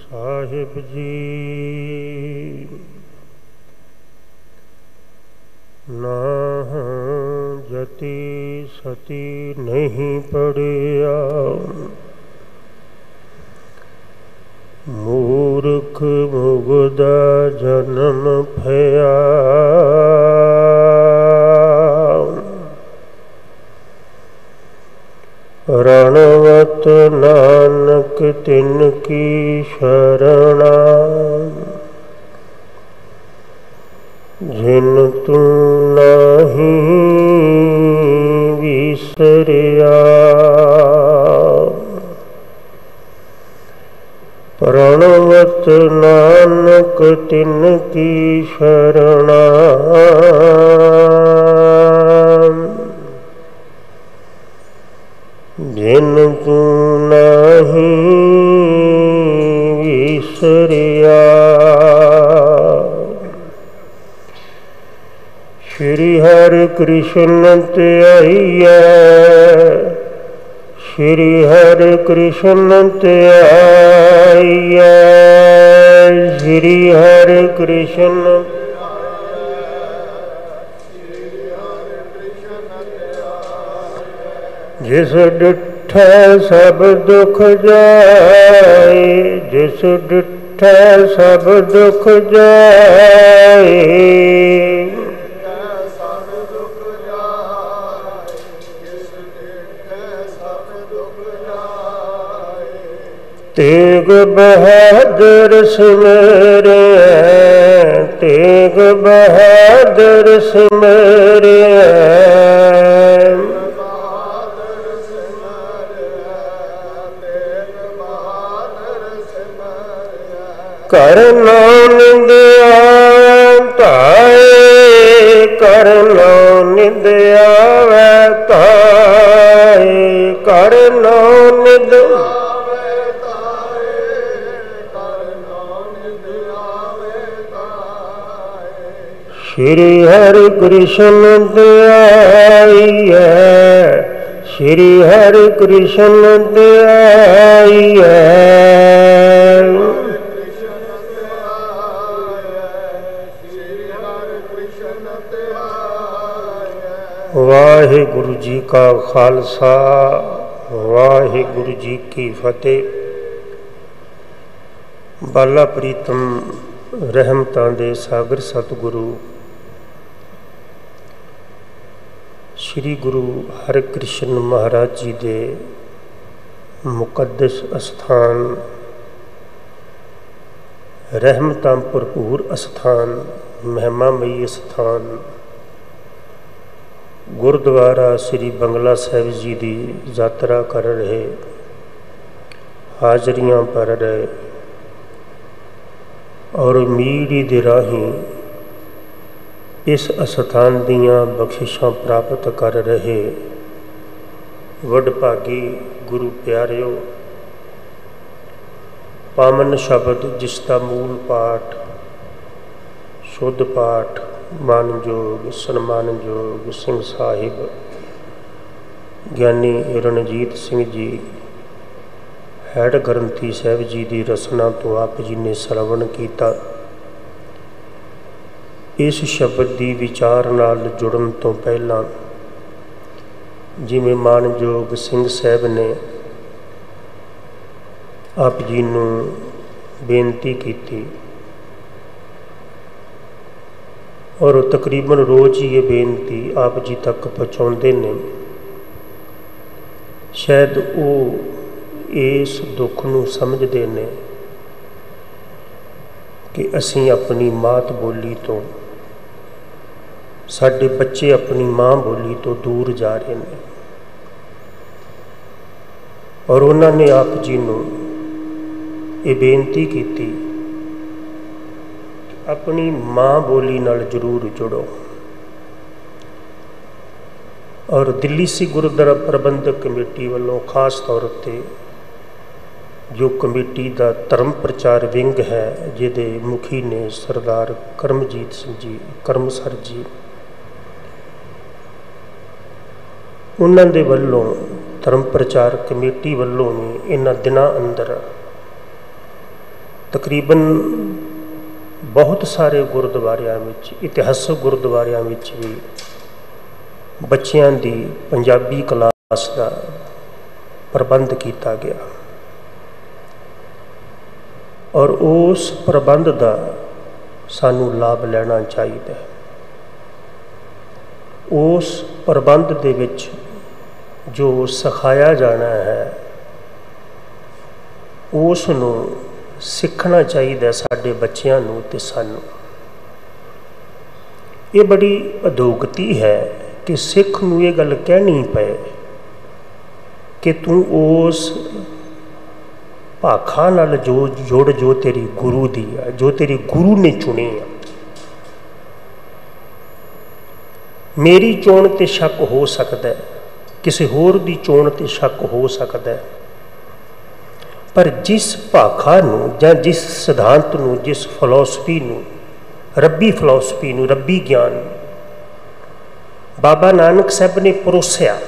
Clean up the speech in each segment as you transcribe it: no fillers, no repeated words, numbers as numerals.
साहिब जी नाह जति सती नहीं पड़िया, मूर्ख मुगदा जन्म भया। रणवत नानक तिनकी शरणा, जिन तू नाही विसरिया। रणवत नानक तिनकी शरणा, जिन तू नाही विसरिया। श्री हरि कृष्ण त्याइया, श्री हरि कृष्ण त्याइया, श्री हरि कृष्ण। जिस डिठै सब दुख जाए, जिस डिठै सब दुख जाए। तेग बहादुर सिमरे, तेग बहादुर सिमरे। कर निंद आवे कर निंद आवे ताए, कर निंद श्री हरि कृष्ण त्याइया, श्री हरि कृष्ण त्याइया। वाहिगुरु जी का खालसा, वाहिगुरु जी की फतेह। बाला प्रीतम रहमतां दे सागर सतगुरु श्री गुरु हरकृष्ण महाराज जी दे मुकद्दस अस्थान, रहमतां भरपूर अस्थान, महिमामयी अस्थान गुरुद्वारा श्री बंगला साहिब जी की यात्रा कर रहे, हाजरियां भर रहे और मीडिया दे राहीं इस अस्थान दियां बख्शिशां प्राप्त कर रहे वडभागी गुरु प्यारिओ। पावन शब्द जिसका मूल पाठ शुद्ध पाठ मानयोग सन्मानयोग सिंह साहिब ज्ञानी रणजीत सिंह जी हैड ग्रंथी साहिब जी की रसना तो आप जी ने श्रवण किया। इस शब्द की विचार नाल जुड़न तो पहला जिमें मानयोग सिंह साहिब ने आप जी नूं बेनती की और तकरीबन रोज़ ही ये बेनती आप जी तक पहुँचाते ने। शायद वो इस दुख नूं समझते ने कि असीं अपनी मात बोली तो, साडे बच्चे अपनी माँ बोली तो दूर जा रहे हैं और उन्होंने आप जी नूं ये बेनती की अपनी माँ बोली नाल जरूर जुड़ो। और दिल्ली सिख गुरुद्वारा प्रबंधक कमेटी वालों खास तौर पर जो कमेटी का धर्म प्रचार विंग है जिहदे मुखी ने सरदार करमजीत सिंह जी करमसर जी, उन्होंने वालों धर्म प्रचार कमेटी वालों भी इन्हां दिनां अंदर तकरीबन बहुत सारे गुरुद्वारियां विच, इतिहासक गुरुद्वारियां विच भी बच्चियां दी पंजाबी क्लास का प्रबंध किया गया और उस प्रबंध का सानू लाभ लेना चाहिए। उस प्रबंध दे विच जो सिखाया जाना है उस नूं सीखना चाहिए साडे बच्चियां नूं ते सानू। ये बड़ी अधोगति है कि सिख नूं ये गल कहनी पे कि तू उस भाखा नाल जोड़ जो तेरी गुरु दी है, जो तेरी गुरु ने चुनी है। मेरी चोण ते शक हो सकता है, किसी होर दी चोण ते शक हो सकता है, पर जिस भाखा नूं जां जिस सिद्धांत नूं, जिस फिलोसफी नूं, रब्बी फिलोसफी नूं, रब्बी ज्ञान बाबा नानक साहब ने परोसिया,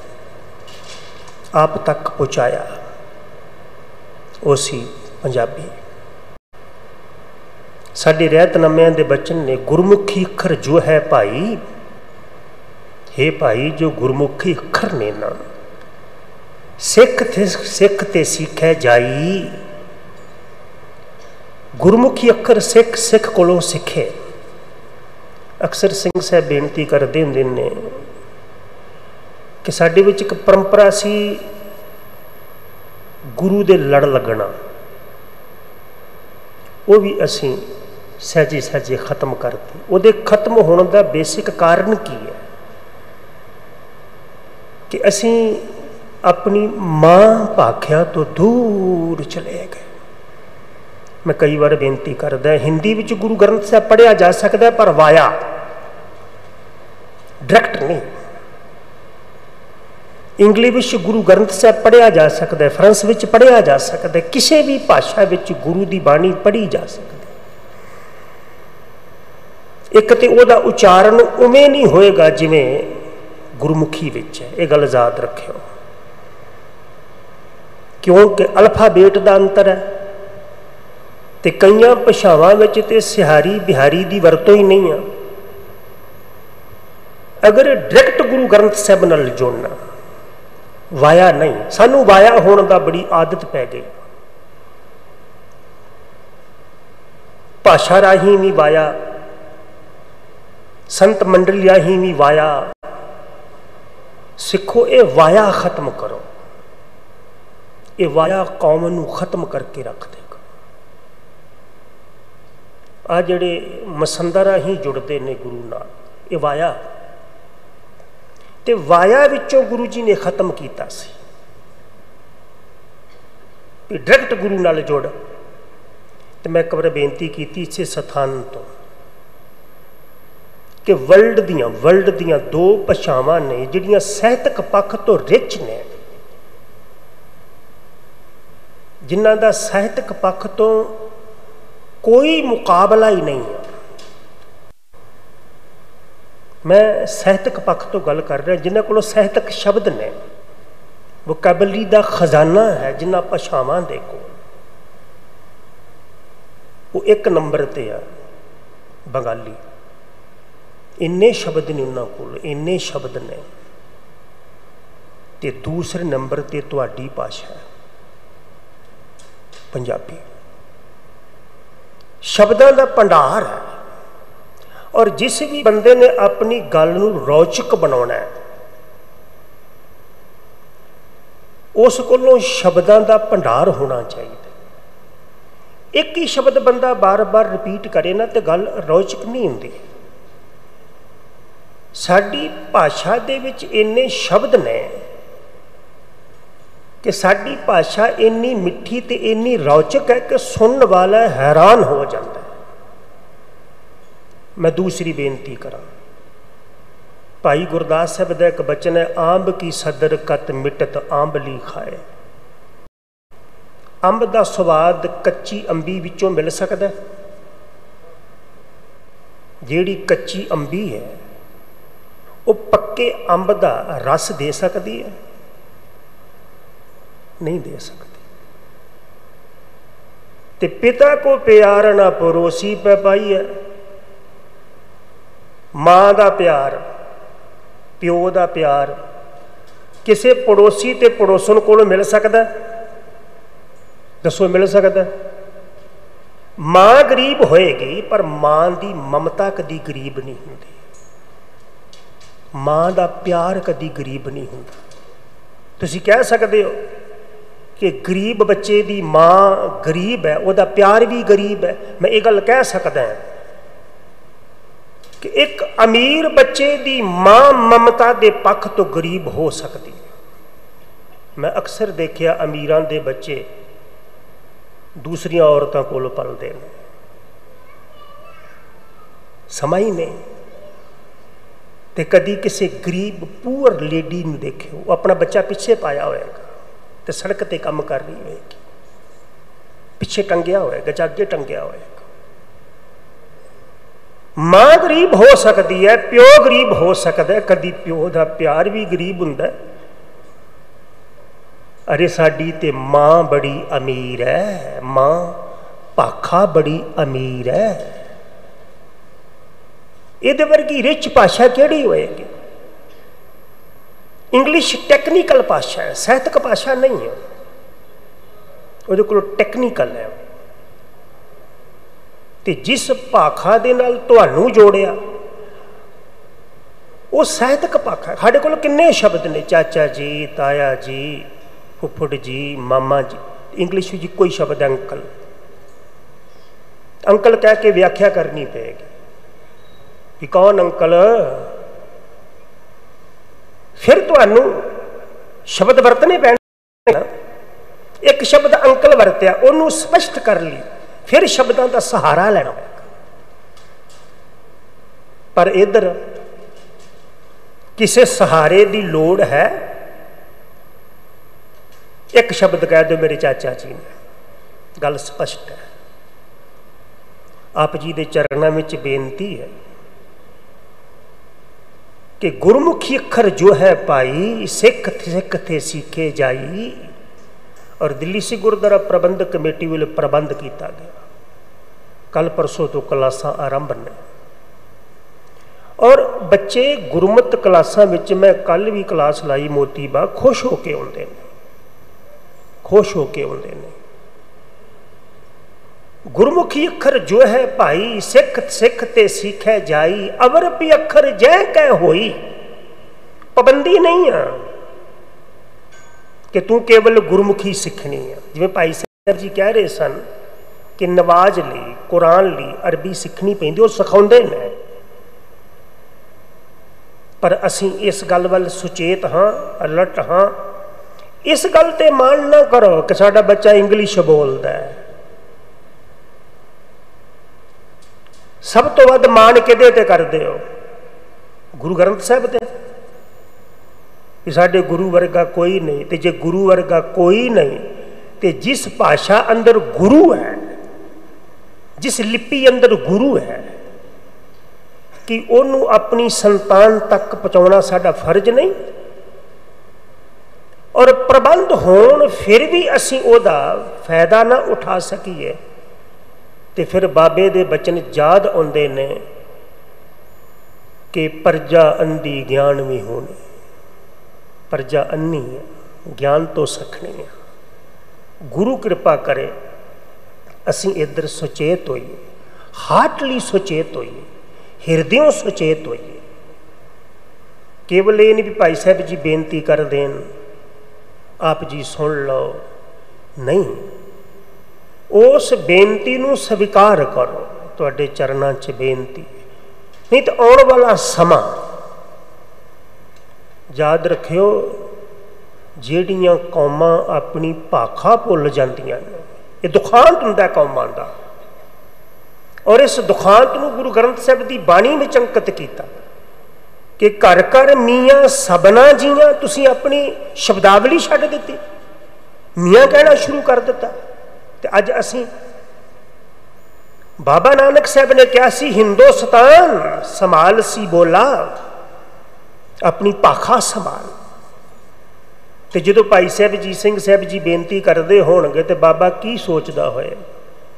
आप तक पहुँचाया, वो सी पंजाबी। साडे रहतनामियां दे बचन ने, गुरमुखी अखर जो है भाई, हे भाई जो गुरमुखी अखर ने ना, सिख ते सीखै जाई। गुरमुखी अखर सिख सिख कोलों सीखे। अक्सर सिंह साहब बेनती करते हुंदे ने कि साडे विच एक परंपरा सी गुरु दे लड़ लगना, वो भी असी सहजे सहजे खत्म करते। उहदे खत्म होने का बेसिक कारण की है कि असी अपनी मां भाख्या तो दूर चले गए। मैं कई बार बेनती करदा, हिंदी विच गुरु ग्रंथ साहब पढ़िया जा सकता है पर वाया, डायरैक्ट नहीं। इंग्लिश गुरु ग्रंथ साहब पढ़िया जा सकता है, फ्रांस विच पढ़िया जा सकता है, किसी भी भाषा विच गुरु की बाणी पढ़ी जा सकती। एक तो उहदा उच्चारण उवें नहीं होएगा जिवें गुरमुखी विच है, ये गल याद रखियो, क्योंकि अल्फाबेट का अंतर है ते कई भाषावां विच ते सिहारी बिहारी की वरतों ही नहीं है। अगर डायरैक्ट गुरु ग्रंथ साहब नाल जोड़ना, वाया नहीं, सानू वाया होने का बड़ी आदत पै गई। भाषा राही भी वाया, संत मंडल राही भी वाया। सिखो ये वाया खत्म करो, ये वाया कौम नू खत्म करके रख देगा। आ जिहड़े मसंदा राही जुड़ते ने गुरु नाल, ये वाया ते वाया विचों गुरु जी ने खत्म किया सी। डायरैक्ट गुरु नाल जोड़, तो मैं एक बार बेनती की इसे स्थान तो कि वर्ल्ड दियां दो भाषावां ने जिहड़ियां ਸਾਹਿਤਕ पक्ष तो रिच ने, जिन्हां दा ਸਾਹਿਤਕ पक्ष तो कोई मुकाबला ही नहीं है। मैं ਸਾਹਿਤਕ पक्ष तो गल कर रहा, जिन्हां कोलों ਸਾਹਿਤਕ शब्द ने, वोकैबलरी का खजाना है जिन्हां भाषावां दे कोल, वो एक नंबर ते आ बंगाली। इन्ने शब्द ने उन्हां कोल, इन्ने शब्द ने। ते दूसरे नंबर ते तुहाडी भाषा है पंजाबी, शब्दां दा भंडार है। और जिस भी बंदे ने अपनी गल नूं रोचक बनाना है, उस कोलों शब्दां दा भंडार होना चाहिए। एक ही शब्द बंदा बार बार रिपीट करे ना तो गल रोचक नहीं हुंदी। साडी भाषा दे विच इन्ने शब्द ने कि साडी भाषा इन्नी मिठी ते इन्नी रोचक है कि सुनने वाला हैरान हो जाता है। मैं दूसरी बेनती करा, भाई गुरदास साहब का एक बचन है, आंब की सदर कत मिटत आंबली खाए। अंब का स्वाद कच्ची अंबी विचों मिल सकता है? जिहड़ी कच्ची अंबी है वो पक्के अंब का रस दे सकती है? नहीं दे सकती। ते पिता को प्यार ना पड़ोसी पे पाई है। मां का प्यार, प्यो का प्यार किसी पड़ोसी ते पड़ोसन को मिल सकता? दसो मिल सकता? मां गरीब होएगी पर मां की ममता कदी गरीब नहीं होती, मां का प्यार कदी गरीब नहीं होता। तुसी कह सकते हो कि गरीब बच्चे की मां गरीब है, वह प्यार भी गरीब है। मैं ये गल कह सकता है कि एक अमीर बच्चे की मां ममता के पक्ष तो गरीब हो सकती है। मैं अक्सर देखिया अमीरां दे बच्चे दूसरिया औरतों को पलते हैं, समा ही नहीं। तो कदी किसी गरीब पुअर लेडी ने देखे, वो अपना बच्चा पिछे पाया होएगा तो सड़क पर काम कर रही होएगी, पिछे टंगिया होएगा जां अगे टंगिया होएगा। मां गरीब हो सकती है, प्यो गरीब हो सकता है, कदी प्यो का प्यार भी गरीब हुंदा है। अरे साडी ते मां बड़ी अमीर है, मां भाखा बड़ी अमीर है। इहदे वर्गी रिच भाषा किहड़ी होएगी? इंग्लिश टेक्निकल भाषा है, साहित्यक भाषा नहीं है, उहदे कोल टेक्निकल है। ते जिस भाखा दे नाल तुहानू जोड़िया वो साहित्यक भाखा है। साडे कोल किन्ने शब्द ने, चाचा जी, ताया जी, फुफड़ जी, मामा जी। इंग्लिश में कोई शब्द है अंकल, अंकल कह के व्याख्या करनी पेगी कि कौन अंकल। फिर तुहानू शब्द वरतने पैणे। एक शब्द अंकल वरत्या, उन्होंने स्पष्ट कर ली, फिर शब्दों का सहारा लेना होगा। पर इधर किसी सहारे की लोड़ है, एक शब्द कह दो मेरे चाचा जी ने, गल स्पष्ट है। आप जी के चरणों में बेनती है कि गुरमुखी अखर जो है पाई, सिख सिख थे सीखे जाई। और दिल्ली सिख गुरुद्वारा प्रबंधक कमेटी वाले प्रबंध किया गया, कल परसों तो क्लासा आरंभ ने। और बच्चे गुरमत क्लासा में, मैं कल भी क्लास लाई मोती बाग, खुश होके आते हैं, खुश होके आते हैं। गुरमुखी अखर जो है भाई, सिख सिख ते सीखे जाई। अवर भी अखर जै कै होई। पाबंदी नहीं है कि तू केवल गुरमुखी सीखनी है। जिवें भाई साहब जी कह रहे सन कि नवाज ली, कुरान ली, अरबी सीखनी पैंदी, वो सिखाउंदे ने। पर असीं इस गल वल सुचेत हाँ, अलर्ट हाँ। इस गल ते मान ना करो कि साडा बच्चा इंग्लिश बोलदा है। सब तो वध मान किहदे ते करदे हो? गुरु ग्रंथ साहिब ते। कि साडे गुरु वर्गा कोई नहीं, तो जे गुरु वर्गा कोई नहीं तो जिस भाषा अंदर गुरु है, जिस लिपि अंदर गुरु है, कि उन्होंने अपनी संतान तक पहुँचाना साडा फर्ज नहीं? और प्रबंध होण फिर भी असीं ओदा फायदा ना उठा सकीए तो फिर बाबे दे बचन याद आउंदे ने कि प्रजा अंधी ज्ञान भी होने। प्रजा अन्नी है, ज्ञान तो सखनी है। गुरु कृपा करे असीं इधर सुचेत होइए, हार्टली सुचेत होइए, हिरदियों सुचेत होइए। केवल ये नहीं भी भाई साहब जी बेनती कर देन, आप जी सुन लो, नहीं। उस बेनती नूं स्वीकार करो, तुहाडे चरनां 'च बेनती। नहीं तो आने वाला समा याद रखियो, ਜਿਹੜੀਆਂ कौमां अपनी भाखा भुल जांदियां ने, ये दुखांत हुंदा कौमां दा। और इस दुखांत नूं गुरु ग्रंथ साहिब की बाणी विच अंकित किया कि घर घर मियाँ सबना जियां। तुसीं अपनी शब्दावली छड्ड दित्ती, मियाँ कहना शुरू कर दिता। ते अज असीं, बाबा नानक साहब ने कहा सी, हिंदुस्तान संभाल सी बोला, अपनी भाखा संभाल। तो जो भाई साहब जी सिंह साहब जी बेनती करते होणगे तो बाबा की सोचता होए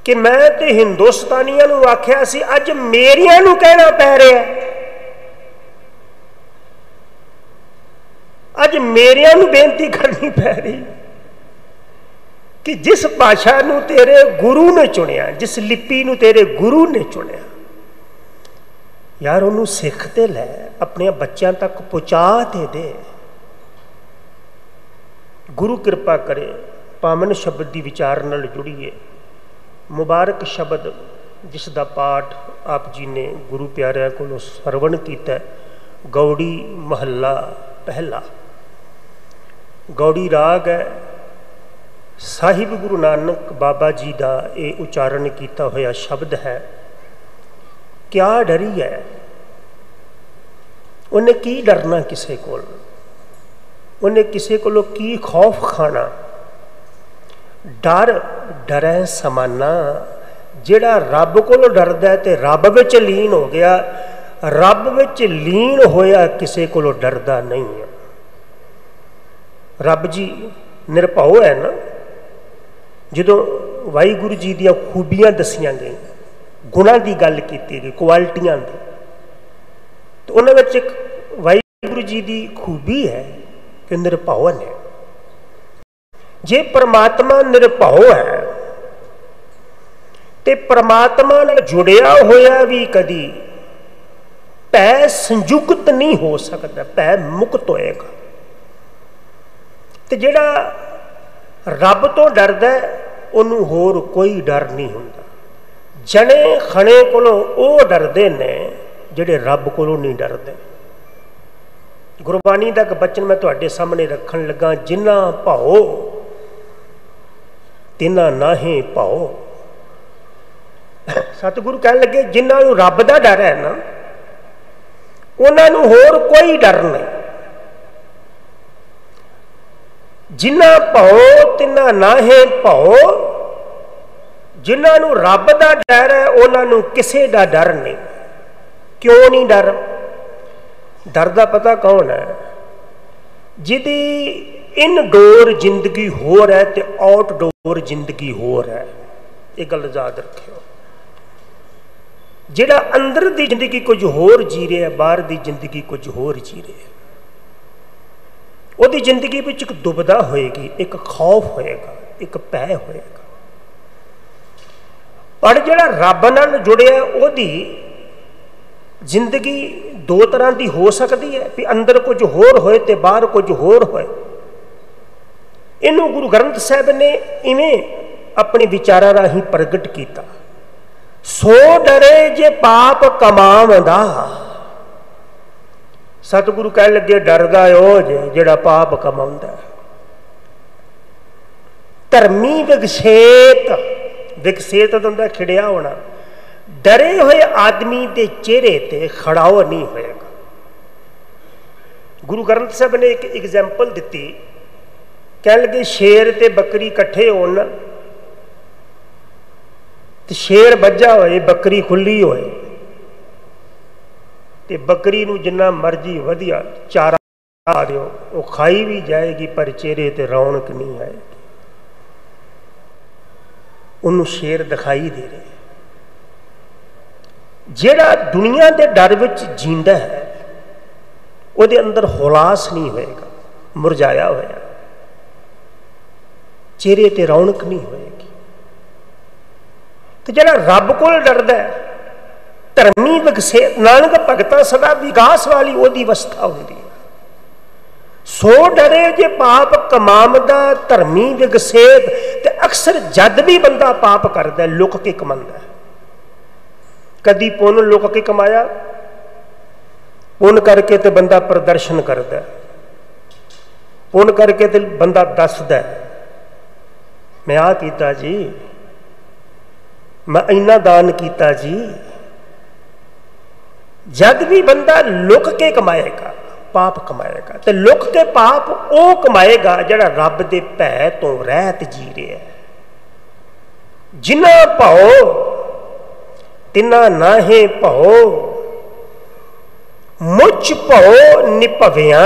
कि मैं तो हिंदुस्तानियों नूं आख्या सी, अज मेरियां नूं कहना पै रहा, अज मेरियां नूं बेनती करनी पै रही कि जिस भाषा नूं तेरे गुरु ने चुनिया, जिस लिपि नूं तेरे गुरु ने चुनिया, यार उन्होंने सिख ते लै, अपने बच्चों तक पहुँचा ते दे। गुरु कृपा करे, पावन शब्द की विचार नाल जुड़िए। मुबारक शब्द जिसका पाठ आप जी ने गुरु प्यारिਆਂ को सरवण किया, गौड़ी महला पहला। गौड़ी राग है, साहिब गुरु नानक बाबा जी का ये उच्चारण किया होया शब्द है। क्या डरी है, उन्हें की डरना किसी को, उन्हें किसी को की खौफ खाना। डर डरै समाना, जिहड़ा रब को डरदा है तो रब विच लीन हो गया, रब विच लीन होया किसी को डरदा नहीं है। रब जी निरभउ है ना। जो वाहिगुरु जी दी खूबियां दसियां गई, गुणों की गल की गई, क्वालिटियां की, तो उन्होंने एक वाहिगुरु जी की खूबी है कि निरभउ ने। जे परमात्मा निरभउ है तो परमात्मा नाल जुड़िया होया भी कदी भै संयुक्त नहीं हो सकता, भै मुक्त होएगा। तो जिहड़ा रब तो डरदा उन्होंने होर कोई डर नहीं हुंदा। जने खने कोलों वो डरदे ने जिहड़े रब कोलों नहीं डरदे। गुरबाणी का एक बचन मैं तुहाडे सामने रखन लगा, जिन्ना भाओ तिन्ना नाहे भाओ। सतगुरु कह लगे, जिन्होंने रब का डर है ना, उन्होंने होर कोई डर नहीं। जिन्ना भाओ तिन्ना नाहे भाओ, जिन्होंने रब का डर है उन्होंने किसी का डर नहीं। क्यों नहीं डर? डर का पता कौन है? जिदी इनडोर जिंदगी होर है तो आउटडोर जिंदगी होर है। ये गल याद रखियो। जिहड़ा अंदर की जिंदगी कुछ होर जी रहा है, बाहर की जिंदगी कुछ होर जी रहा है, वो जिंदगी में एक दुविधा होएगी, एक खौफ होएगा, एक भय होएगा। पर जिहड़ा रब नाल जुड़िया ओदी जिंदगी दो तरह की हो सकती है, भी अंदर कुछ होर होए ते बाहर कुछ होर होए। इनू गुरु ग्रंथ साहब ने इवें अपने विचारां राही प्रगट किया। सो डरे जे पाप कमावदा। सतगुरु कह लगे, डरदा ओ जिहड़ा पाप कमाउंदा। धर्मी विकसेत, विकसेत होंदा खिड़िया होना। डरे हुए आदमी के चेहरे ते खड़ाओ नहीं होएगा। गुरु ग्रंथ साहब ने एक एग्जाम्पल दी। कह लगे, शेर ते बकरी कट्ठे होन ते शेर बज्जा होए, बकरी खुली होए, ते बकरी नूं जिन्ना मर्जी वधिया चारा आ दिओ, वो खाई भी जाएगी पर चेहरे ते रौनक नहीं आएगी। उन्होंने शेर दिखाई दे रहे। जिहड़ा दुनिया के डर विच जींदा है उहदे अंदर हुलास नहीं होएगा, मुरझाया होया, चेहरे ते रौनक नहीं होएगी। तो जिहड़ा रब कोल डरदा है, धर्मी विकसेत, नानक भगतां सदा विकास वाली ओदी अवस्था होंदी है। सो डरे जे पाप कमावदा, धर्मी विकसेत। ते अक्सर जद भी बंदा पाप करदा है, लुक के कमांदा है। कदी पुन लुक के कमाया, पुन करके तो बंदा प्रदर्शन करता, पुन करके तो बंदा दसदा, मैं आ कीता जी, मैं इन्ना दान कीता जी। जद भी बंदा लुक के कमाएगा, पाप कमाएगा। तो लुक के पाप वो कमाएगा जिहड़ा रब दे भै तो रहत जी रहा है। जिन्ना भाओ तिन्ना नाहे भाओ, मुच भाओ निभविया।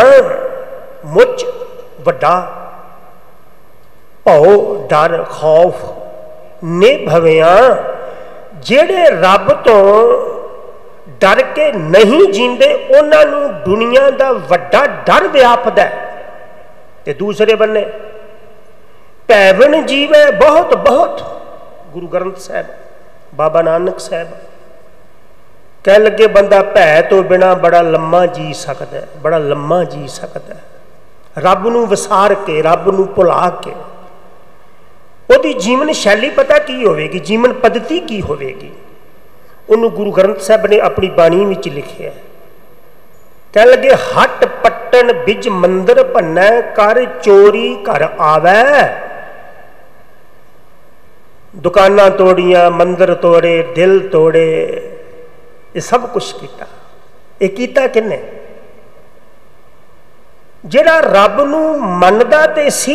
मुच वड्डा, भाओ डर खौफ, ने भवियां ਜਿਹੜੇ ਰੱਬ ਤੋਂ डर के नहीं जींदे उन्हां नूं दुनिया का वड्डा डर व्यापदा है। ते दूसरे बन्ने भैवन जीवै बहुत बहुत, गुरु ग्रंथ साहब बाबा नानक साहब कह लगे बंदा भै तो बिना बड़ा लम्मा जी सकता है, बड़ा लम्मा जी सकता है। रब नूं विसार के, रब नूं भुला के उहदी जीवन शैली पता की होवेगी, जीवन पद्धति की होवेगी, उन्होंने गुरु ग्रंथ साहब ने अपनी बाणी में लिखे है। कह लगे हट पट्टन बिज मंदिर भन्नै कर चोरी घर आवै। दुकाना तोड़िया, मंदिर तोड़े, दिल तोड़े, ये सब कुछ किया। ये कीता किन्ने? जिहड़ा रब नूं मनदा ते सी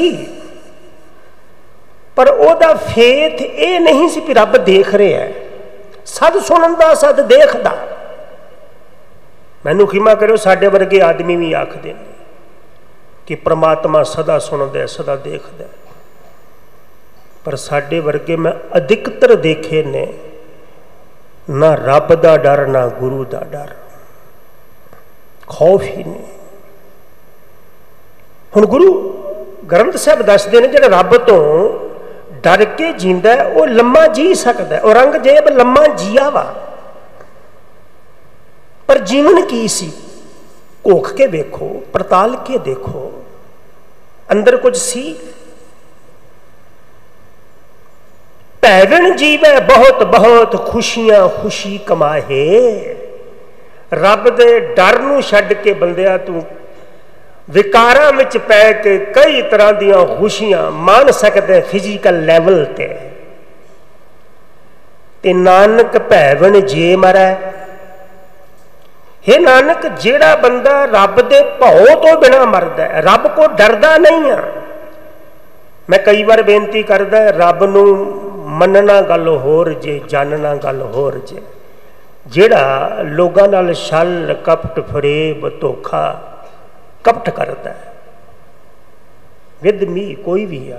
पर ओदा फेथ ये नहीं सी कि रब देख रहा है। सद सुनदा, सद देखदा। मैनू खिमा करो, साडे वर्गे आदमी भी आखदे ने कि परमात्मा सदा सुनदा, सदा देखदा, पर साडे वर्गे मैं अधिकतर देखे ने ना रब दा डर ना गुरु दा डर, खौफ ही नहीं। हुण गुरु ग्रंथ साहब दसदे ने जिहड़ा रब तो डर के जींदा है वह लम्मा जी सकता है। औरंगजेब लम्मा जिया वा, पर जीवन की सी? घोख के देखो, पड़ताल के देखो, अंदर कुछ सी? भैवन जीवै बहुत बहुत खुशियां खुशी कमाए। रब दे डर नूं छड्ड के बंदिया तू विकारां विच पै के कई तरह दीयां खुशियां मान सकते फिजिकल लैवल ते नानक भैवन जे मरै। हे नानक, जेड़ा बंदा रब दे भौ तो बिना मरदा है, रब को डरदा नहीं है। मैं कई बार बेनती करदा, रब नूं मनना गल होर जे, जानना गल होर जे। जेड़ा लोगां नाल छल कपट फरेब धोखा कपट करता है, विद मी कोई भी आ,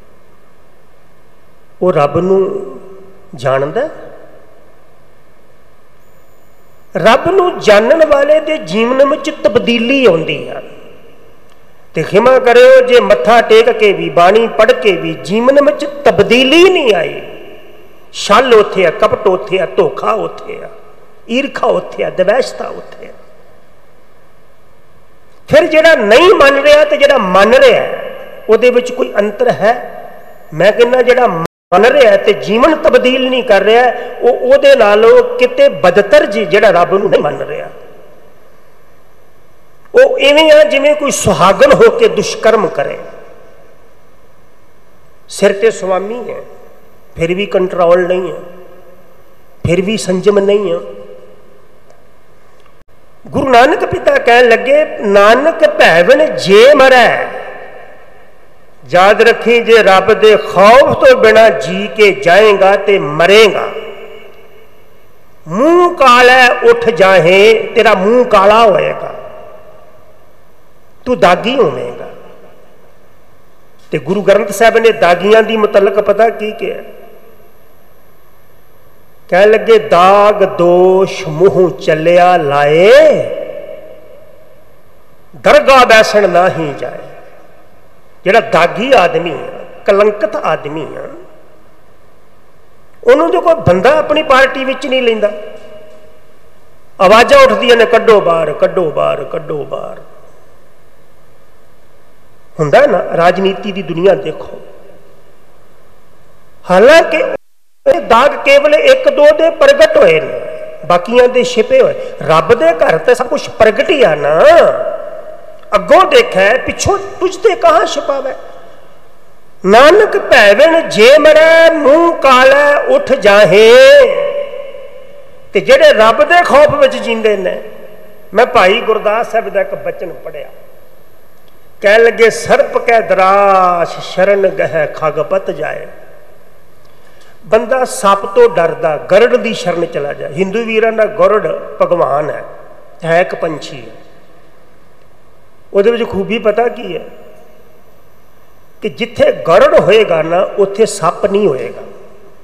वो रब नूं जानदा। रब नूं जानन वाले दे जीवन में तब्दीली आउंदी है। ते खिमा करो जे मत्था टेक के भी, बाणी पढ़ के भी जीवन में तब्दीली नहीं आई, छल उत्थे आ, कपट उत्थे आ, धोखा उत्थे आ, ईरखा उत्थे आ, दवैशता उत्थे आ। फिर जिहड़ा नहीं मन रहा तो जिहड़ा मन रहा उहदे विच कोई अंतर है? मैं कहना जिहड़ा मन रहा है तो जीवन तब्दील नहीं कर रहा, वो उहदे नालों किते बदतर जी जिहड़ा रब नूं नहीं मन रहा। वो इवें आ जिवें कोई सुहागन होके दुष्कर्म करे, सिर ते स्वामी है फिर भी कंट्रोल नहीं है, फिर भी संयम नहीं है। गुरु नानक पिता कह लगे नानक भैवन जे मरै। याद रखी जे रब दे खौफ तो बिना जी के जाएगा ते मरेगा। मुंह काला उठ जाए, तेरा मुंह काला होएगा, तू दागी होवेगा। ते गुरु ग्रंथ साहब ने दागियां दी मुतलक पता की क्या? कह लगे दाग दोष मुंह चलिया लाए, दरगाह बैसन ना ही जाए। जिहड़ा दागी आदमी है, कलंकत आदमी है, उन्होंने जो कोई बंदा अपनी पार्टी विच नहीं लेंदा। आवाज़ां उठदियां ने कड्डो बाहर, कड्डो बाहर, कड्डो बाहर। हुंदा ना राजनीति की दुनिया देखो, हालांकि दाग केवल एक दो दे प्रगट होए ने, बाकियां दे छिपे होए। रब दे घर ते सब कुछ प्रगट ही आ ना, अगों देखा पिछों तुझते कहां छिपावे। नानक भैवन जे मरै मुंह काला उठ जाहे। ते जेड़े रब दे खौफ विच जींदे ने, मैं भाई गुरदास साहब दा एक बचन पढ़िया, कह लगे सर्प कै दराश शरण गह खगपत जाए। बंदा सप तो डरदा गरड़ की शरण चला जाए। हिंदू वीरां दा गरड़ भगवान है एक पंछी है। उहदे विच खूबी पता की है कि जिथे गरड़ होएगा ना उत्थे सप नहीं होएगा।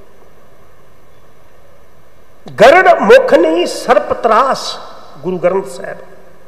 गरड़ मुख नहीं सर्प त्रास। गुरु ग्रंथ साहब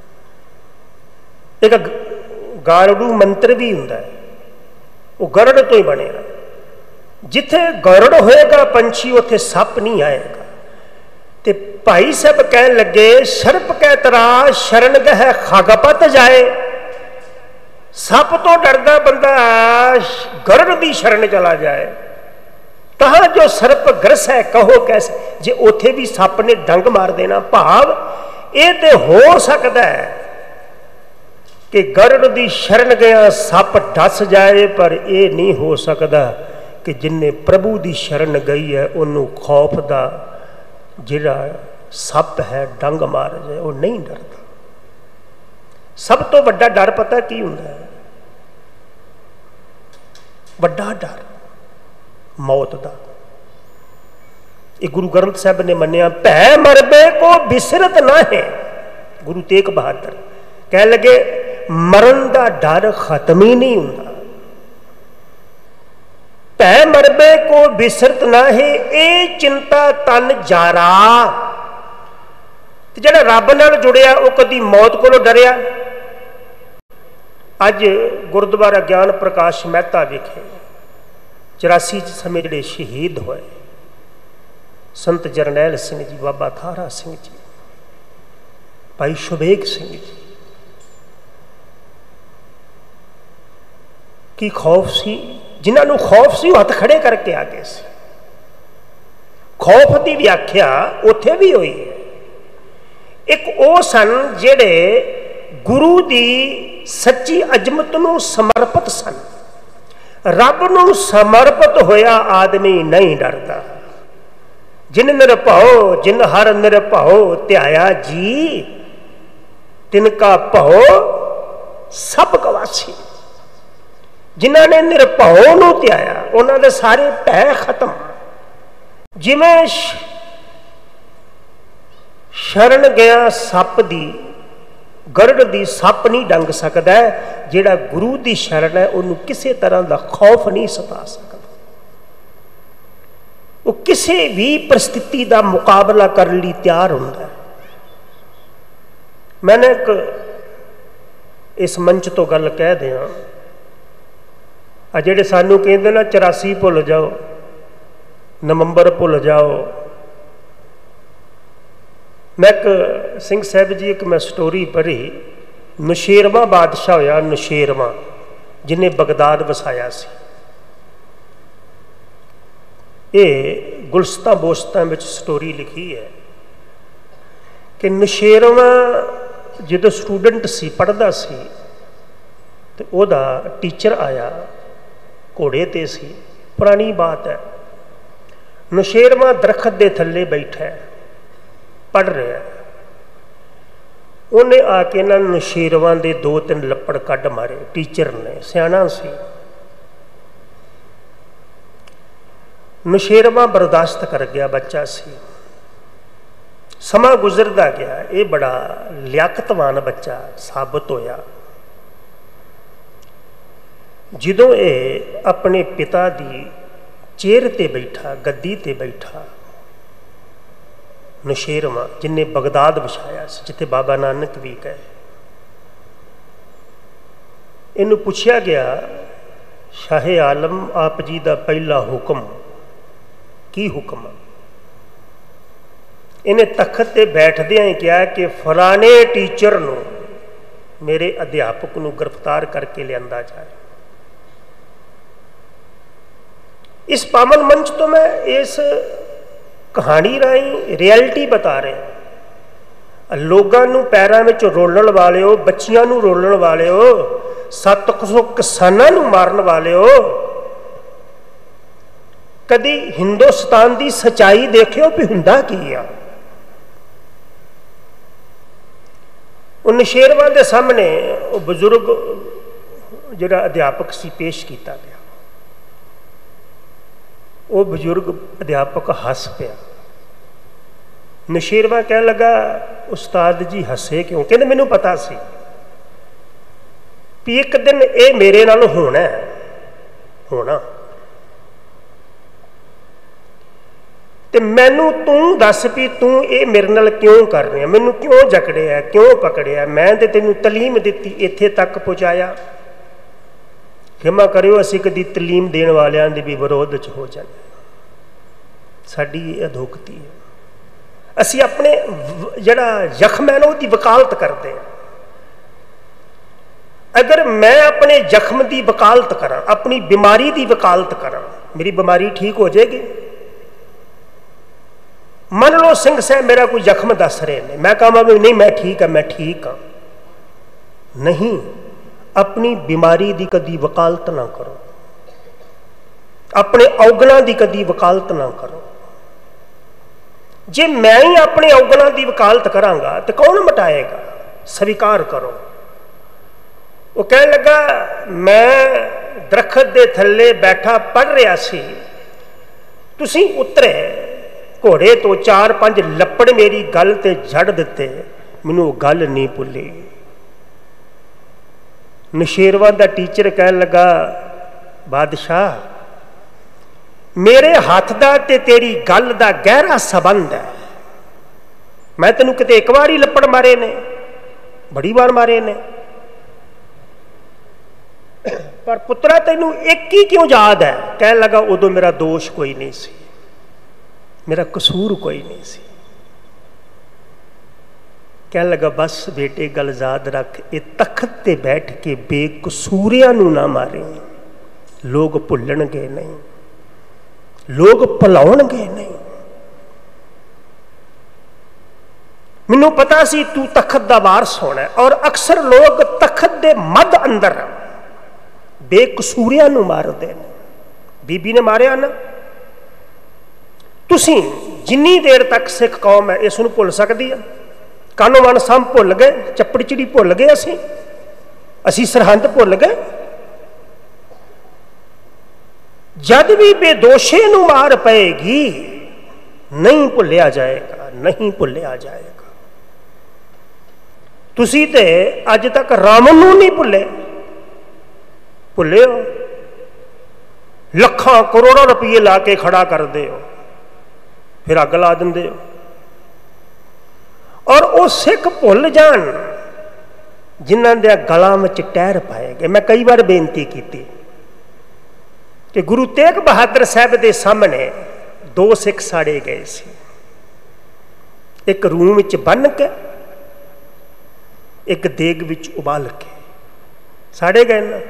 एक गारड़ू मंत्र भी हुंदा है, वो गरड़ तो ही बनेगा। जिथे गरड़ होएगा पंछी उथे सप नहीं आएगा। ते भाई साहब कह लगे सर्प कै त्रास शरण गह खगपत जाए। सप तो डरदा बंदा गरड़ दी शरण चला जाए। तहां जो सर्प ग्रस है कहो कैसे, जे उथे भी सप ने डंग मार देना। भाव ये तो हो सकता है कि गरड़ दी शरण गया सप डस जाए, पर यह नहीं हो सकता कि जिन्हें प्रभु दी शरण गई है उन्होंने खौफ का जिहड़ा सप है डंग मार जाए, वो नहीं डरता। सब तो वड्डा डर पता की हुंदा है? वड्डा डर मौत का। ये गुरु ग्रंथ साहब ने मन्निया, भै मरबे को बिसरत ना है। गुरु तेग बहादुर कह लगे मरण का डर खत्म ही नहीं हुंदा। भै मरबे को बिसरत ना है, ये चिंता तन जारा। जिहड़ा रब नाल जुड़िया वो कदी मौत कोलों डरिया? अज गुरुद्वारा ज्ञान प्रकाश मेहता विखे 84 समय जिहड़े शहीद होए, संत जरनैल सिंह जी, बाबा थारा सिंह जी, भाई शुबेग सिंह जी, की खौफ सी? जिन्होंने खौफ सी हथ खड़े करके आ गए सी। खौफ की व्याख्या उत्थे भी हुई है। एक वो सन जेड़े गुरु की सच्ची अजमत नूं समर्पित सन। रब नूं समर्पित होया आदमी नहीं डरता। जिन निरभओ जिन हर निरभओ त्याया जी, तिनका भओ सब गवासी। जिन्होंने निरभओ नूं त्याया उन्होंने सारे भय खत्म। जिवें शरण गया सप दी, गरड़ दी सप नहीं डंग सकता। जिहड़ा गुरु दी शरण है उन्होंने किसी तरह का खौफ नहीं सता सकता। वो किसी भी परिस्थिति का मुकाबला करने लिए तैयार होता है। मैंने एक इस मंच तो गल कह दिया, जेडे सानू कहते ना 84 भुल जाओ, नवंबर भुल जाओ। मैं एक सिंह साहब जी एक मैं स्टोरी पढ़ी, नुशेरवा बादशाह होया, नुशेरवा जिन्हें बगदाद वसाया सी। ये गुलस्तां बोस्तां में स्टोरी लिखी है कि नुशेरवा जो स्टूडेंट सी पढ़ता सी तो ओदा टीचर आया, घोड़े ते सी। पुरानी बात है। नुशेरवा दरखत के थले बैठा है, पढ़ रहा है। उन्हें आके इन्हां नुशेरवां दे 2-3 लपड़ कढ़ मारे। टीचर ने सियाणा सी। नुशेरवा बर्दाश्त कर गया, बच्चा सी। समा गुजरता गया, ये बड़ा लियाकतवान बच्चा साबित होया। जदों ये अपने पिता की चेयर ते बैठा, गद्दी ते बैठा, नुशेरवा जिन्हें बगदाद वछाया जिथे बाबा नानक भी गए, इनू पूछा गया, शाहे आलम आप जी का पहला हुक्म की हुक्म? इन्हें तखत ते बैठदियां ही कहा कि फलाने टीचर नू, मेरे अध्यापक नू गिरफ्तार करके लिया जाए। इस पावन मंच तो मैं इस कहानी राही रियलिटी बता रहे। लोगों नू पैरों में रोलण वाले हो, बच्चियां नू रोलण वाले हो, 700 किसानां नू मारन वाले हो। कदी हिंदुस्तान की सच्चाई देखियो भी हुंदा की आ। उन नुशेरवा के सामने वो बजुर्ग जिहड़ा अध्यापक सी पेश किया गया। वो बजुर्ग अध्यापक हस पिया। नुशेरवा कह लगा, उस्ताद जी हसे क्यों? कहते मैनू पता सी भी एक दिन ये मेरे नाल होना है, होना। तो मैनू तू दस भी तू ये मेरे नाल क्यों कर रहा, मैनू क्यों जकड़िया, क्यों पकड़िया, मैं तो तेनू तलीम दी इत्थे तक पहुँचाया। क्षमा करियो असीं कदी तलीम देण वालियां दे भी विरोध च हो जाए, साडी अधोगति है। असीं अपने जिहड़ा जख्म है ना उसकी वकालत करते हैं। अगर मैं अपने जख्म की वकालत करा, अपनी बीमारी की वकालत करा, मेरी बीमारी ठीक हो जाएगी। मन लो सिंह साहब मेरा कोई जख्म दस रहे हैं, मैं कहा भी नहीं मैं ठीक हाँ, नहीं, अपनी बीमारी की कदी वकालत ना करो, अपने औगणा की कदी वकालत ना करो। जे मैं ही अपने औगणा की वकालत करांगा तो कौन मिटाएगा? स्वीकार करो। वो कह लगा मैं दरखत के थले बैठा पढ़ रहा सी, तुसीं उतरे घोड़े तो 4-5 लपड़ मेरी गल ते जड़ दिते, मैनू गल नहीं भुली। नशेरवा का टीचर कह लगा बादशाह मेरे हाथ का ते तेरी गल का गहरा संबंध है, मैं तेनू किते एक बार ही लपड़ मारे ने, बड़ी बार मारे ने, पर पुत्रा तेनू एक ही क्यों याद है? कह लगा उदों मेरा दोष कोई नहीं सी, मेरा कसूर कोई नहीं सी। कह लगा बस बेटे गल याद रख, ये तख्त ते बैठ के बेकसूरियां नू ना मारे, लोग भुलणगे नहीं, लोग भुलाउणगे नहीं। मैनू पता सी तू तख्त दा वारस होना है, और अक्सर लोग तख्त दे मद अंदर बेकसूरियां नू मारदे ने। बीबी ने मारिया ना, तुसीं जिन्नी देर तक सिख कौम है इस नूं भुल सकदी है? कानो मन साम भुल गए, चप्पड़ चिड़ी भुल गए, असीं सरहंद भुल गए। जद भी बेदोशे नूं मार पएगी नहीं भुलिया जाएगा, नहीं भुलिया जाएगा। तुसीं ते अज तक रावण नूं नहीं भुले, भुले हो, लखां करोड़ों रुपये ला के खड़ा कर दे हो, फिर अग ला देंदे हो। और वो सिख भुल जान जिन्हां दे गलां विच टहर पाए गए। मैं कई बार बेनती की कि गुरु तेग बहादुर साहब के सामने 2 सिख साड़े गए सी, एक रूम विच बन के, एक देग विच उबाल के साड़े गए ना।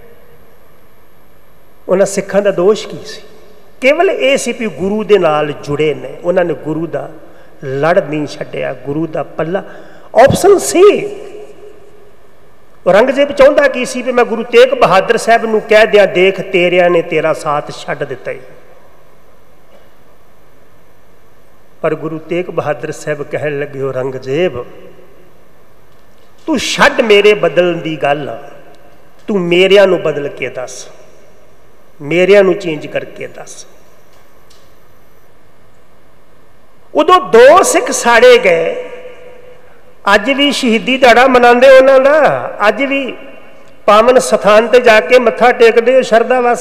उन्हां सिखां दा दोष की सी? केवल ये सी भी गुरु दे नाल जुड़े ने, उन्होंने गुरु दा लड़ नहीं छड्डिया, गुरु दा पल्ला ऑप्शन सी। औरंगजेब चाहता की सी भी मैं गुरु तेग बहादुर साहब नूं कह दिया देख तेरिया ने तेरा साथ छड्ड दिता ही, पर गुरु तेग बहादुर साहब कह लगे औरंगजेब तू छड्ड मेरे बदलण दी गल, तू मेरिया नूं बदल के दस, मेरिया नूं चेंज करके दस। उदों 2 सिख साड़े गए, अज भी शहीदी दिहाड़ा मनाते उन्हों का, अज भी पावन स्थान ते जाके मत्था टेकते हो शरदा वस।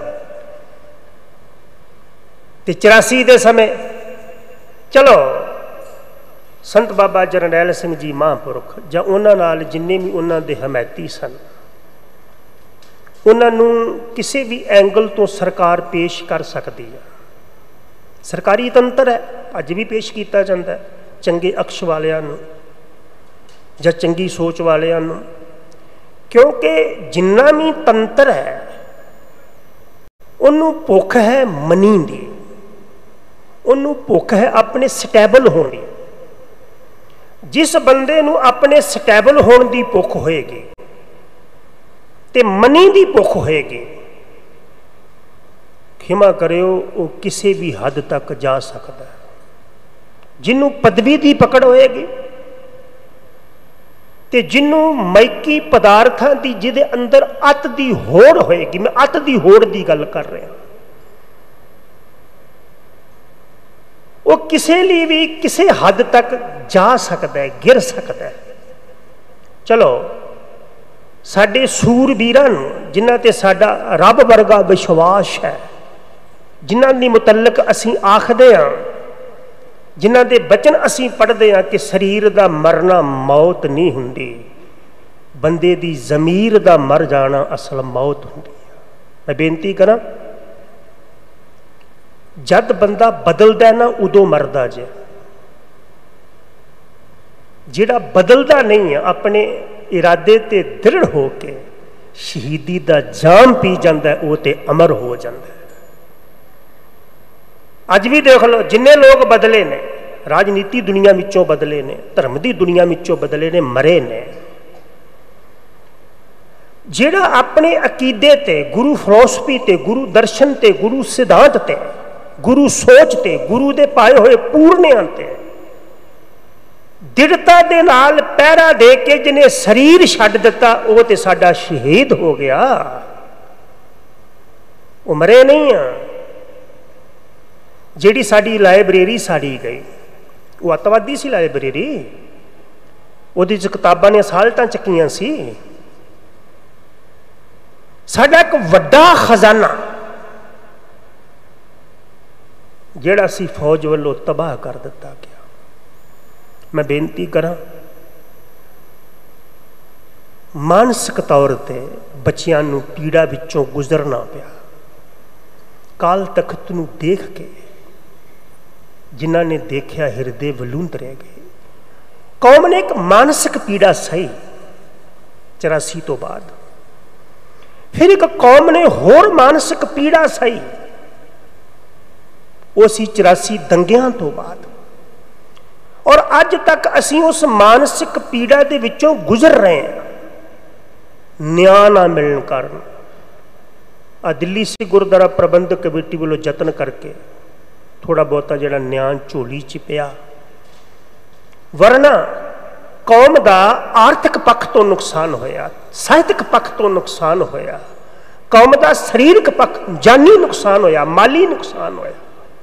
ते 84 के समय चलो संत बाबा जरनैल सिंह जी महापुरख जां उन्हां नाल जिन्ने भी उन्हां दे हमायती सन, उन्होंने किसी भी एंगल तो सरकार पेश कर सकती है। सरकारी तंत्र है, अज भी पेश किया जाता है चंगे अक्ष वालियां जां चंगी सोच वालियां, क्योंकि जिन्ना भी तंत्र है उन्होंने भुख है मनी दी, उन्होंने भुख है अपने स्टैबल होने। जिस बंदे नूं अपने स्टैबल होने की भुख होएगी ते मनी की भुख होएगी, क्षमा करियो वो किसी भी हद तक जा सकता है। जिन्हों पदवी की पकड़ होएगी ते जिन्हों मैकी पदार्थां की जिहदे अंदर अत की होड़ होएगी, मैं अत की होड़ की गल कर रहा, वो किसी लिए भी किसी हद तक जा सकता है, गिर सकता है। चलो साडे सूरबीरां नूं जिन्हां ते साडा रब वर्गा विश्वास है, जिन्हां दी मुतल्लक असीं आखदे हां जिन्हां दे बचन असीं पढ़दे हां कि शरीर दा मरना मौत नहीं हुंदी, बंदे दी ज़मीर दा मर जाना असल मौत हुंदी है। मैं बेनती करां, जद बंदा बदलदा ना उदों मरदा जे, जिहड़ा बदलदा नहीं है अपने इरादे ते दृढ़ हो के शहीदी दा जाम पी जांदा है, वो ते अमर हो जांदा है। अज भी देख लो जिन्ने लोग बदले ने, राजनीति दुनिया विचों बदले ने, धर्म की दुनिया विचों बदले ने, मरे ने। जिहड़ा अपने अकीदे ते, गुरु फिलोसफी ते, गुरु दर्शन ते, गुरु सिद्धांत ते, गुरु सोच ते, गुरु दे पाए हुए पूर्णियां ते दृढ़ता दे नाल पहरा दे के जिन्हें शरीर छड्ड दिता, वो ते साडा शहीद हो गया, वो मरे नहीं आ। जिहड़ी साडी लाइब्रेरी साड़ी गई, वो अतवादी सी लाइब्रेरी, उहदे च किताबां ने असालतां चुकियां सी। साडा एक वड्डा खजाना जिहड़ा सी फौज वालों तबाह कर दिता गया। मैं बेनती करां, मानसिक तौर ते बच्चियां नूं पीड़ा विचों गुजरना पिया। काल तख्त नूं देख के जिन्हां ने देखिया हिरदे वलूंद रह गए। कौम ने एक मानसिक पीड़ा सही 84 तो बाद, फिर एक कौम ने होर मानसिक पीड़ा सही, वो सी 84 दंगियां तो बाद। और अज तक असी उस मानसिक पीड़ा दे विचों गुजर रहे हैं, न्याय ना मिलने कारण। आ दिल्ली सी गुरुद्वारा प्रबंधक कमेटी वालों यतन करके थोड़ा बहुता जिहड़ा न्याय झोली च पिया, वरना कौम का आर्थिक पक्ष तो नुकसान होया, साहित्यक पक्ष तो नुकसान होया, कौम का शरीरक पक्ष जानी नुकसान होया, माली नुकसान होया।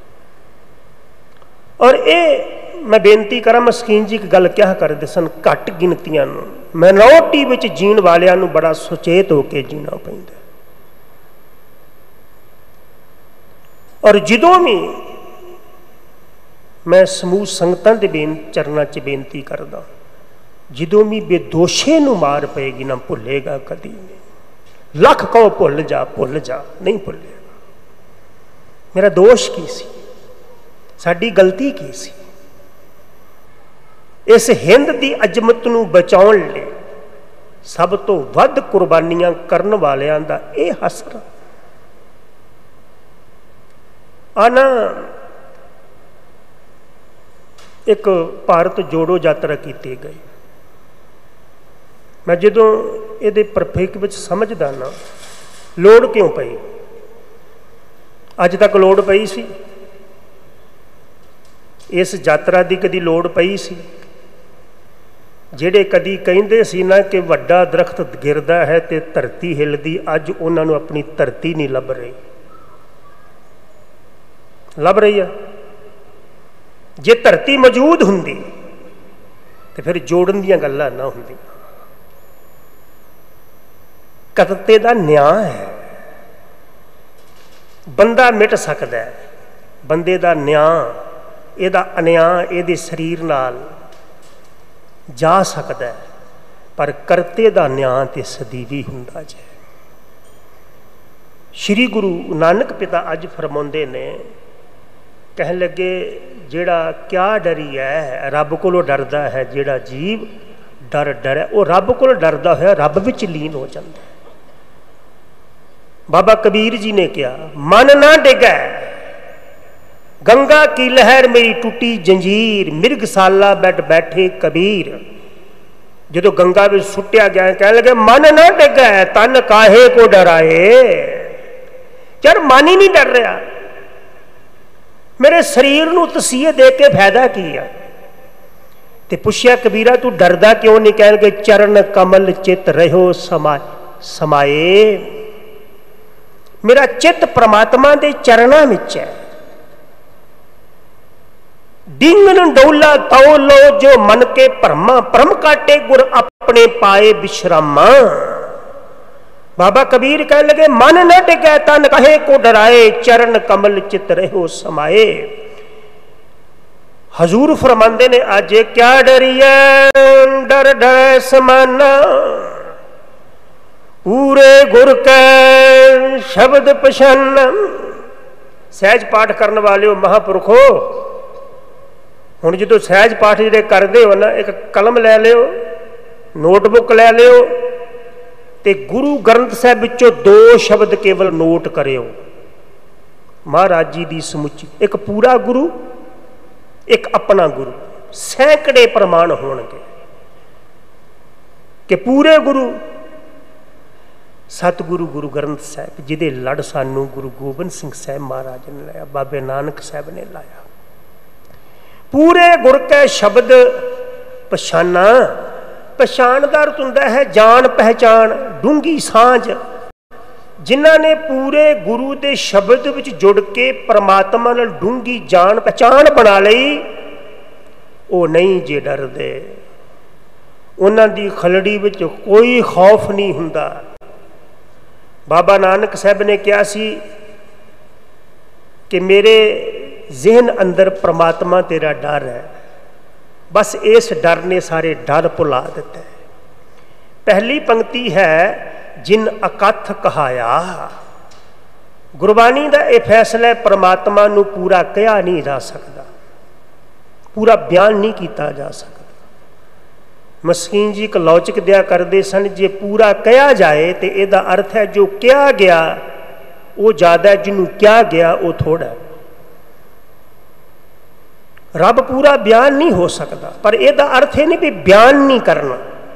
और ये मैं बेनती करा, मस्कीन जी एक गल क्या करते सन, घट गिनतियां माइनॉरिटी विच जीण वालियां नूं बड़ा सुचेत होकर जीना पैंदा। और जदों भी मैं समूह संगतां दे चरनां च बेनती करदा, जदों भी बेदोशे नूं मार पेगी ना भुलेगा कदी नहीं। लख कहो भुल जा, नहीं भुलेगा। मेरा दोष की सी, साडी गलती की सी? इस हिंद की अजमत नूं बचाउण लई सब तो वध कुर्बानियां करन वालियां दा ये हसर आना। एक भारत जोड़ो यात्रा की गई। मैं जदों ये परफेक विच समझदा ना, लोड़ क्यों पई? अज तक लोड़ पई सी? इस यात्रा की कदी लोड़ पई सी? ਜਿਹੜੇ कदी ਕਹਿੰਦੇ ਸੀ ना कि ਵੱਡਾ दरख्त गिरदा है तो धरती हिलदी, अज उन्होंने अपनी धरती नहीं लभ रही। लभ रही है? जे धरती मौजूद हुंदी तो फिर जोड़न दी गल्लां ना हुंदी। कतते दा न्याय है, बंदा मिट सकदा है, बंदे दा न्याय इहदा अन्याय इहदे शरीर नाल जा सकता है, पर करते दा न्याय ते सदीवी हुंदा जे। श्री गुरु नानक पिता अज फरमाउंदे ने, कहन लगे जिहड़ा क्या डरी है, रब कोलों डरदा है जिहड़ा जीव डर डरै, वो रब कोलों डरदा होया रब विच लीन हो जांदा है। बाबा कबीर जी ने कहा, मन ना डिगै गंगा की लहर मेरी टूटी जंजीर, मिर्गशाला बैठ बैठे कबीर। जो गंगा में सुटिया गया, कह लगे मन ना डिगै तन काहे को डराए। यार मन ही नहीं डर रहा, मेरे शरीर नूं तसीहे दे के फायदा की है? ते पुछया कबीरा तू डरदा क्यों नहीं? कह लगे चरण कमल चित रहो समाए। मेरा चित परमात्मा के चरणों में है। डिंगन डोला तो लो जो मन के भरमा, भ्रम काटे गुर अपने पाए विश्रामा। बाबा कबीर कह लगे मन न टिकै तन कहे को डराए, चरण कमल चित रहो समाए। हजूर फरमाते ने अज क्या डरिए डर डर समाना, पूरे गुर कै शब्द पछाना। सहज पाठ करने वाले हो महापुरखो, हुण जो सहज पाठ जिहड़े करदे हो ना, एक कलम लै लिओ, नोटबुक लै लिओ ते गुरु ग्रंथ साहिब विचों 2 शब्द केवल नोट करियो। महाराज जी की समुची, एक पूरा गुरु, एक अपना गुरु। सैकड़े प्रमाण होणगे कि पूरे गुरु सतगुरु गुरु ग्रंथ साहिब, जिहदे लड़ सानू गुरु गोबिंद सिंह साहिब महाराज ने लाया, बाबे नानक साहिब ने लाया। पूरे गुर कै शब्द पछाना, पछाण दा अर्थ हुंदा है जान पहचान, डूंगी सांझ। जिन्हां ने पूरे गुरु के शब्द विच जुड़ के परमात्मा नाल डूंगी जान पहचान बना लई, वो नहीं जे डरदे। उन्हां दी खलड़ी विच कोई खौफ नहीं हुंदा। बाबा नानक साहब ने कहा सी कि मेरे जहन अंदर परमात्मा तेरा डर है, बस इस डर ने सारे डर भुला दिता है। पहली पंक्ति है जिन अकथ कहाया। गुरबाणी का यह फैसला है, परमात्मा नू पूरा कहा नहीं जा सकता, पूरा बयान नहीं किया जा सकता। मस्कीन जी एक लौचक दिया करते सन, जे पूरा कहा जाए तो यह अर्थ है जो कहा गया वो ज्यादा है, जिन्हों कहा गया वो थोड़ा है। रब पूरा बयान नहीं हो सकता, पर यह अर्थ है नहीं भी बयान नहीं करना।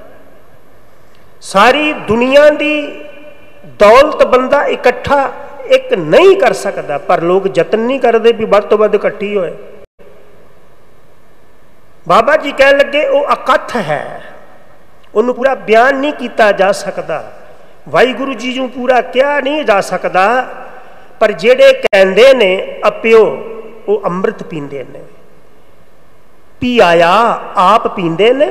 सारी दुनिया की दौलत बंदा इकट्ठा एक नहीं कर सकता, पर लोग जतन नहीं करते भी वध तो वध इकट्ठी होए। बाबा जी कह लगे वो अकथ है, उन्होंने पूरा बयान नहीं किया जा सकता। वाहिगुरु जी जो पूरा क्या नहीं जा सकता, पर जेड़े कहते ने अपियो वो अमृत पींदे ने, पी आया आप पींदे ने।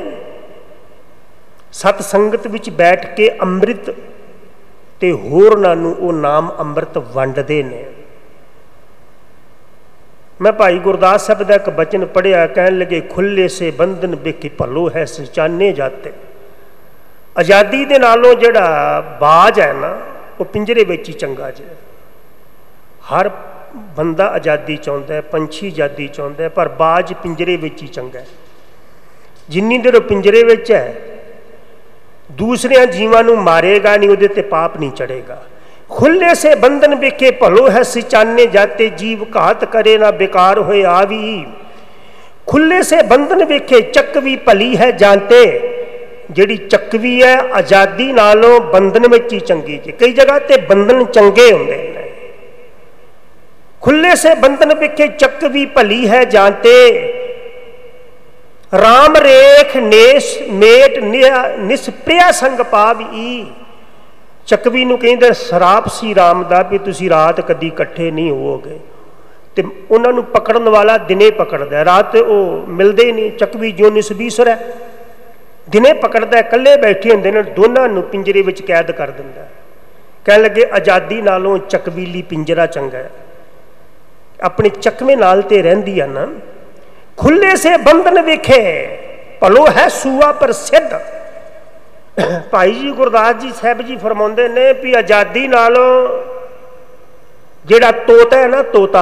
सतसंगत विच बैठ के अमृत ते होरनां नूं वो नाम अमृत वंडदे ने। मैं भाई गुरदास साहब का एक बचन पढ़िया, कहन लगे खुले से बंधन बेखे भलो है सिचाने जाते। आज़ादी दे नालों जिहड़ा बाज है ना, वो पिंजरे विच ही चंगा जे। हर बंदा आज़ादी चाहुंदा है, पंछी आज़ादी चाहुंदा है, पर बाज पिंजरे विच ही चंगा है। जिन्नी देर पिंजरे विच है, दूसरे जीवां नूं मारेगा नहीं, उहदे ते पाप नहीं चढ़ेगा। खुले से बंधन बेखे भलो है सिचाने जाते, जीव घात करे ना बेकार होए आवी। खुले से बंधन वेखे चकवी भली है जानते। जिहड़ी चकवी है आज़ादी नालों बंधन में ही चंगी जी। कई जगह ते बंधन चंगे हुंदे ने। खुले से बंधन वेखे चकवी भली है जानते, राम रेख नेस मेट निस्प्रिया संग पावी। चकवी नूं कहंदे सराप सी राम दा भी तुसी रात कदी इकट्ठे नहीं होवोगे, ते उन्हां नूं पकड़न वाला दिने पकड़दा है, रात वो मिलदे नहीं। चकवी जो निसबीसर है, दिने पकड़दा है, कल्ले बैठे हुंदे ने, दोनां नूं पिंजरे विच कैद कर दिंदा है। कह लगे आज़ादी नालों चकवीली पिंजरा चंगा है। अपने चकवे नाल ते रहिंदी है ना। खुले से बंधन वेखे भलो है सूआ प्रसिद्ध। भाई जी गुरदास जी साहब जी फरमाते ने भी आज़ादी नालों जिहड़ा तोता है ना, तोता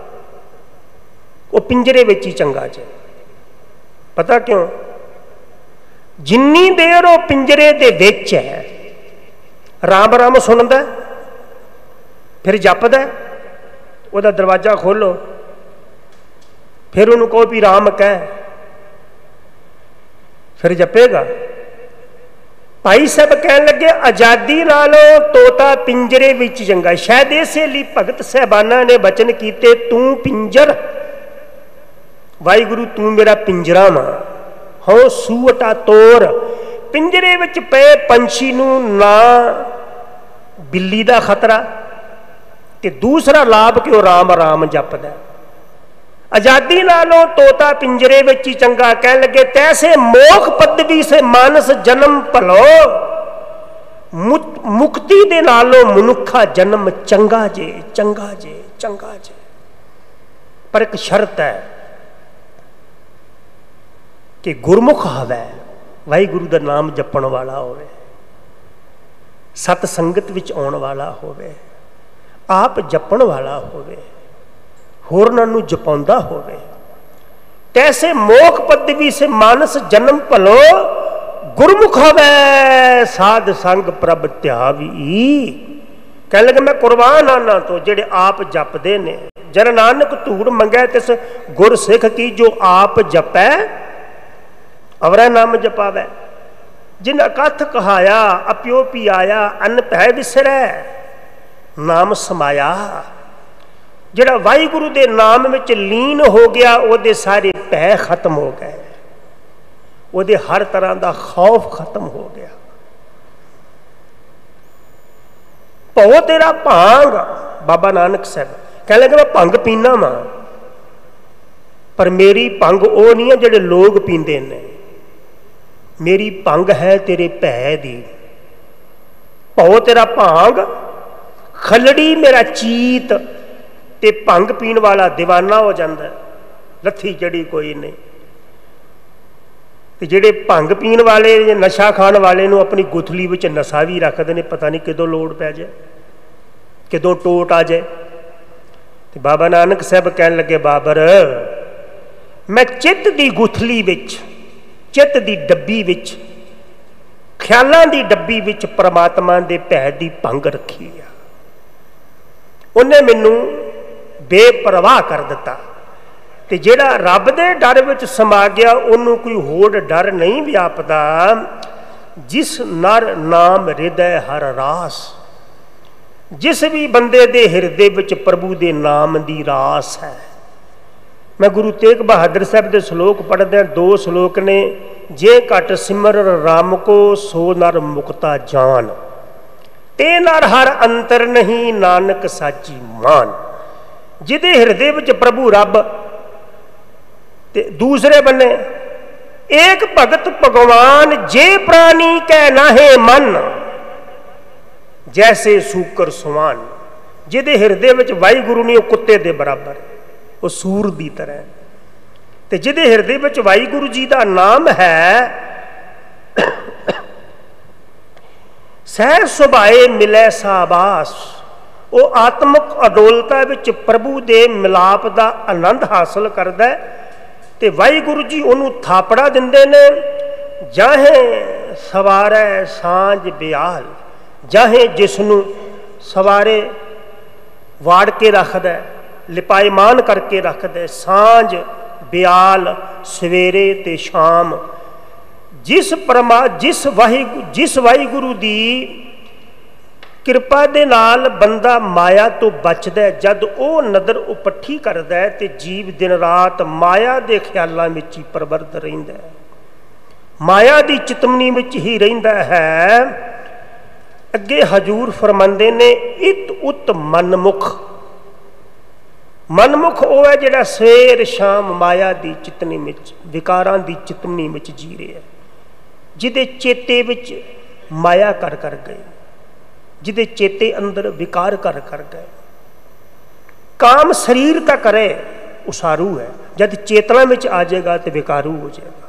वो पिंजरे विच ही चंगा जे। पता क्यों? जिन्नी देर वो पिंजरे दे विच है, राम राम सुनदा फिर जपदा, उहदा दरवाजा खोलो, फिर उन्होंने कहो भी राम कह, फिर जपेगा। भाई साहब कहन लगे आज़ादी नालों तोता पिंजरे विच चंगा। शायद इसे लिए भगत साहबाना ने वचन कीते, तू पिंजर वाहिगुरु तू मेरा पिंजरा वा, हो सूअटा तोर। पिंजरे विच पे पंछी नूं ना बिल्ली दा खतरा, ते दूसरा लाभ कि वह राम राम जपदा। आज़ादी नालों तोता पिंजरे विच ही चंगा। कह लगे तैसे मोख पदवी से मानस जन्म भलो, मुक्ति दे नालों मनुखा जन्म चंगा जे, चंगा जे, चंगा जे। पर एक शर्त है, कि गुरमुख होवे, वाहिगुरू का नाम जपण वाला होवे, सत संगत विच आउण वाला होवे, आप जपण वाला होवे, होरनां नूं जपाउंदा होवे। तैसे मोख पदवी से मानस जन्म भलो, गुरमुख होवे साध संग प्रभ ध्यावी। कह लगे मैं कुरबान आना तो जेड़े आप जपदे ने। जन नानक धूड़ मंगै तिस गुर सिख की, जो आप जपै अवरै नाम जपावै। जिन अकथ कहाया अप्यो पियाया, अन्न पै विसरै नाम समाया। जिहड़ा वाहिगुरू दे नाम विच लीन हो गया, उहदे सारे भै खत्म हो गए, उहदे हर तरह का खौफ खत्म हो गया। भो तेरा भांग, बाबा नानक साहब कह लगे मैं भंग पीना वा, पर मेरी भंग वो नहीं है जिहड़े लोग पींदे ने। मेरी भंग है तेरे भै दी। भो तेरा भांग, खलड़ी मेरा चीत, ते भंग पीण वाला दीवाना हो जाता है, लत्थी जड़ी कोई नहीं। ते जिहड़े भंग पीण वाले, नशा खाण वाले नूं अपनी गुथली विच नशा भी रखते हैं, पता नहीं किदों लोड़ पै जाए, किदों टोट आ जाए। ते बाबा नानक साहब कहन लगे, बाबर मैं चित्त दी गुथली विच, चित्त दी डब्बी विच, ख्यालां दी डब्बी विच परमात्मा दे भै दी भंग रखी आ। उन्हें मैनू बेपरवाह कर दिता। ते जिहड़ा रब दे डर विच समा गया, उन्होंने कोई होड़ डर नहीं व्यापदा। जिस नर नाम हृदय हर रास, जिस भी बंदे दे हिरदे विच प्रभु दे नाम दी रास है। मैं गुरु तेग बहादुर साहब के श्लोक पढ़दे, दो श्लोक ने, जे घट सिमर राम को सो नर मुक्ता जान, ते नर हर अंतर नहीं नानक साची मान। जिदे हिरदे विच प्रभु रब, ते दूसरे बन्ने एक भगत भगवान, जे प्राणी कै नाहे मन, जैसे सूकर सुवान। जिदे हिरदे विच वाहिगुरू नहीं, कुत्ते दे बराबर, वो सूर दी तरह। ते जिदे हिरदे विच वाहिगुरू जी का नाम है, सह सुभाए मिलै साबास। वो आत्मक अडोलता विच प्रभु दे मिलाप का आनंद हासिल करदा है। ते वाहिगुरू जी उन्होंने थापड़ा दिंदे ने, जाहे सवारै सांझ बियाल, जाहे जिसनू सवारे वाड़ के रखद, लिपाईमान करके रखद, सांझ बियाल सवेरे ते शाम। जिस वाहिगुरू दी किरपा दे नाल बंदा माया तो बचदा, जद वो नदर उपट्ठी करदा है, ते जीव दिन रात माया दे ख्यालां विच ही प्रवृत्त रहिंदा है, माया दी चितमनी विच ही रहिंदा है। अगे हजूर फरमांदे ने, इत उत मनमुख। मनमुख वो है जिहड़ा सवेर शाम माया दी चितनी विच, विकारां दी चितमनी विच जी रहा है, जिहदे चेते विच माया कर गए, जिहदे चेते अंदर विकार कर गए। काम शरीर का करे उसारू है, जब चेतना में आ जाएगा तो विकारू हो जाएगा।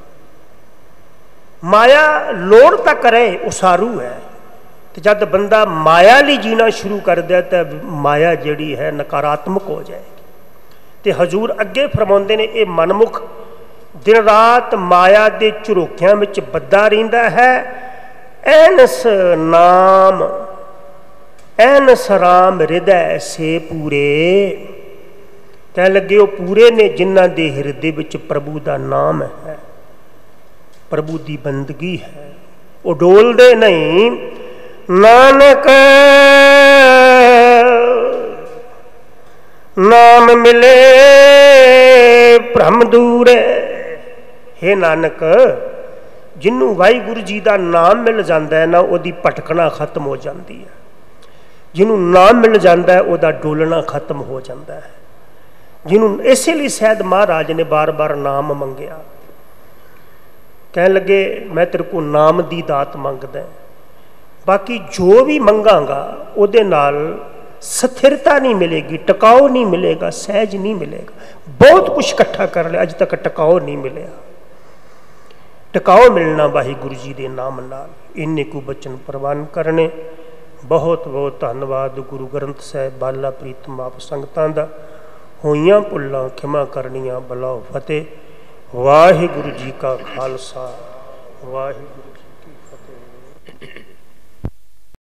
माया लोड़ का करे उसारू है, तो जब बंदा माया लिए जीना शुरू कर दे तो माया जिहड़ी है नकारात्मक हो जाएगी। तो हजूर अगे फरमाते ने, ये मनमुख दिन रात माया के झरोखियां में बद्दा रहिंदा है। ऐनस नाम ऐनस राम हृदय से पूरे। कह लगे वो पूरे ने जिन्हां दे हिरदे विच प्रभु का नाम है, प्रभु की बंदगी है, वो डोलदे नहीं। नानक नाम मिले भ्रम दूर। हे नानक, जिन्हों वाहिगुरू जी का नाम मिल जाता है ना, उसकी भटकना खत्म हो जाती है। जिन्हों नाम मिल जाता है उसका डोलना खत्म हो जाता है। जिन्हों इसलिए शायद महाराज ने बार बार नाम मंगया, कह लगे मैं तेरे को नाम की दात मंगदा, बाकी जो भी मंगांगा उहदे नाल स्थिरता नहीं मिलेगी, टिकाऊ नहीं मिलेगा, सहज नहीं मिलेगा। बहुत कुछ इकट्ठा कर लिया, अज तक टिकाऊ नहीं मिले। टिकाओ मिलना वाहिगुरु जी के नाम नाल। इन्ने को बचन प्रवान करने। बहुत बहुत धन्यवाद गुरु ग्रंथ साहिब बाला प्रीतम आप संगतां दा। होइयां भुल्लां खिमा करनियां बलाओ फतेह। वाहिगुरु जी का खालसा वाहिगुरु।